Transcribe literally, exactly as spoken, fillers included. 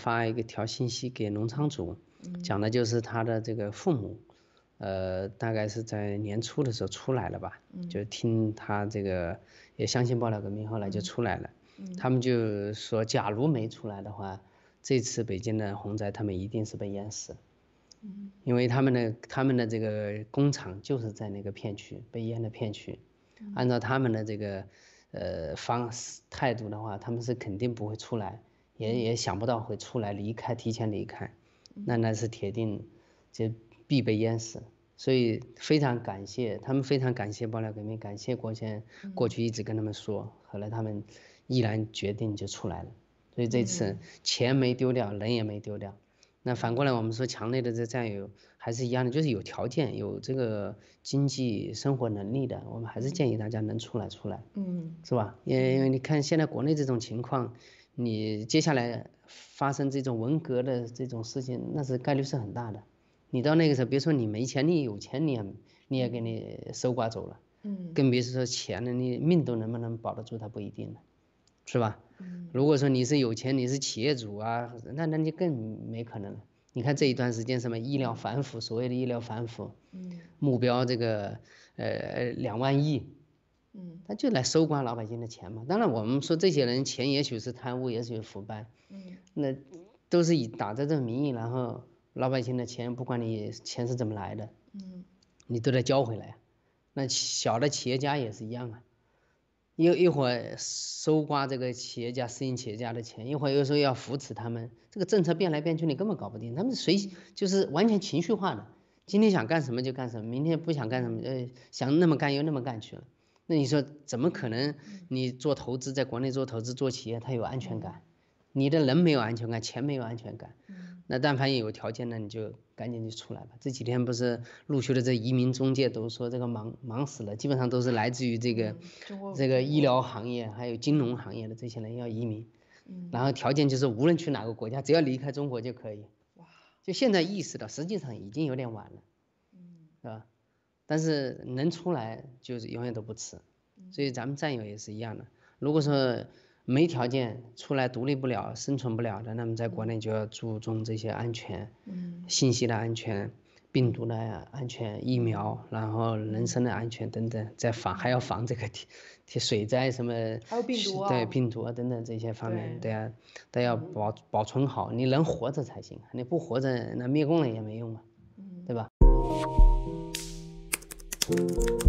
发一个条信息给农场主，讲的就是他的这个父母，呃，大概是在年初的时候出来了吧，就听他这个也相信爆料革命，后来就出来了。他们就说，假如没出来的话，这次北京的洪灾他们一定是被淹死。因为他们的他们的这个工厂就是在那个片区被淹的片区，按照他们的这个呃方式态度的话，他们是肯定不会出来，也也想不到会出来离开，提前离开，那那是铁定就必被淹死。所以非常感谢他们，非常感谢爆料革命，感谢国先过去一直跟他们说，后来他们毅然决定就出来了。所以这次钱没丢掉，人也没丢掉。那反过来我们说，墙内的这战友还是一样的，就是有条件、有这个经济生活能力的，我们还是建议大家能出来出来，嗯，是吧？因为因为你看现在国内这种情况，你接下来发生这种文革的这种事情，那是概率是很大的。你到那个时候，别说你没钱，你有钱你也你也给你搜刮走了，嗯，更别说钱了，你命都能不能保得住，它不一定了，是吧？嗯，如果说你是有钱，你是企业主啊，那那你更没可能了。你看这一段时间什么医疗反腐，所谓的医疗反腐，嗯，目标这个呃两万亿，嗯，他就来收刮老百姓的钱嘛。当然我们说这些人钱也许是贪污，也许是腐败，嗯，那都是以打着这个名义，然后老百姓的钱，不管你钱是怎么来的，嗯，你都得交回来。那小的企业家也是一样啊。一一会儿收刮这个企业家、私营企业家的钱，一会儿又说要扶持他们，这个政策变来变去，你根本搞不定。他们随就是完全情绪化的，今天想干什么就干什么，明天不想干什么，呃，想那么干又那么干去了。那你说怎么可能？你做投资，在国内做投资、做企业，他有安全感，你的人没有安全感，钱没有安全感。那但凡有条件呢，你就赶紧就出来吧。这几天不是陆续的这移民中介都说这个忙忙死了，基本上都是来自于这个、嗯、这个医疗行业还有金融行业的这些人要移民，嗯、然后条件就是无论去哪个国家，只要离开中国就可以。哇！就现在意识到，实际上已经有点晚了，嗯，是吧？但是能出来就是永远都不迟。所以咱们战友也是一样的，如果说没条件出来独立不了、生存不了的，那么在国内就要注重这些安全，嗯，信息的安全、病毒的安全、疫苗，然后人身的安全等等，再防还要防这个铁水灾什么， 还有病毒啊， 对病毒啊等等这些方面，对啊，都要保保存好，你人活着才行，你不活着那灭共了也没用啊，对吧？